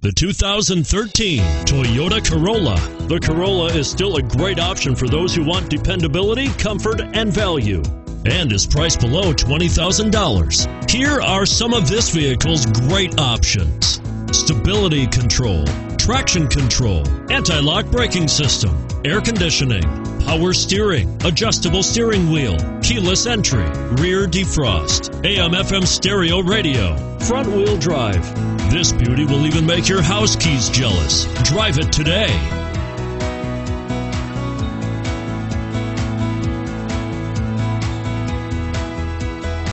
The 2013 Toyota Corolla. The Corolla is still a great option for those who want dependability, comfort, and value, and is priced below $20,000. Here are some of this vehicle's great options: stability control, traction control, anti-lock braking system, air conditioning, power steering, adjustable steering wheel, keyless entry, rear defrost, AM/FM stereo radio, front wheel drive. This beauty will even make your house keys jealous. Drive it today.